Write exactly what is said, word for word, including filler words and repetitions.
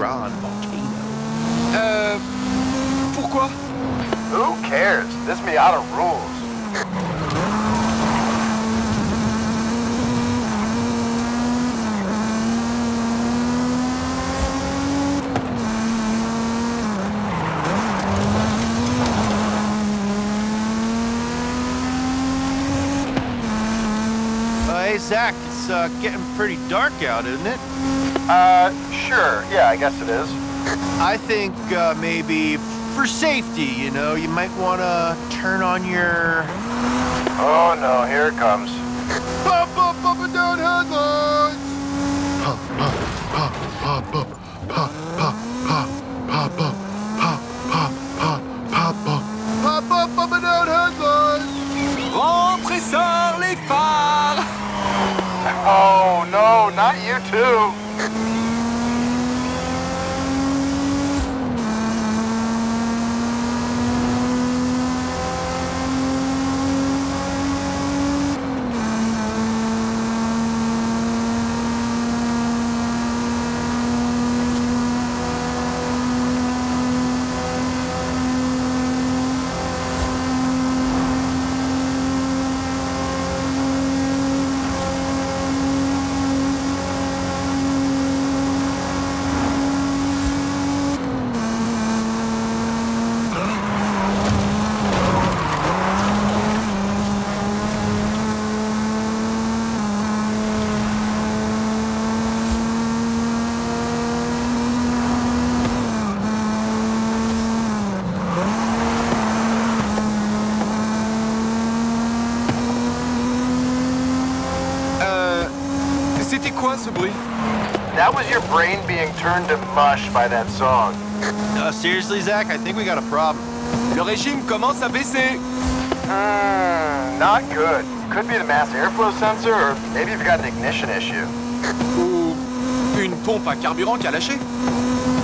grand volcano. Euh... Pourquoi? Who cares? This Miata rules. Hey, Zach, it's uh, getting pretty dark out, isn't it? Uh, sure. Yeah, I guess it is. I think uh, maybe for safety, you know, you might want to turn on your... Oh, no, here it comes. Pop up, up and down headlights! Pop, pop, pop, pop, pop, pop, pop, pop, pop, pop, pop, pop, pop, pop, pop. Pop up, up and down headlights! Compresseur les phares! Oh, no, not you too. C'était quoi ce bruit? That was your brain being turned to mush by that song. Uh, seriously, Zach, I think we got a problem. Le régime commence à baisser. Hmm, not good. Could be the mass airflow sensor, or maybe you've got an ignition issue. Ou une pompe à carburant qui a lâché.